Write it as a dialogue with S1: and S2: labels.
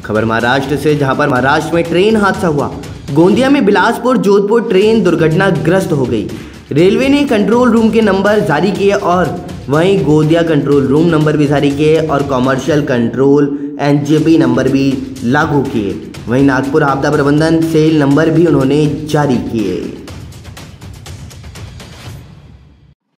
S1: खबर महाराष्ट्र से, जहां पर महाराष्ट्र में ट्रेन हादसा हुआ। गोंदिया में बिलासपुर जोधपुर ट्रेन दुर्घटनाग्रस्त हो गई। रेलवे ने कंट्रोल रूम के नंबर जारी किए और वहीं गोंदिया कंट्रोल रूम नंबर भी जारी किए और कॉमर्शियल कंट्रोल एनजेपी नंबर भी लागू किए। वहीं नागपुर आपदा प्रबंधन सेल नंबर भी उन्होंने जारी किए।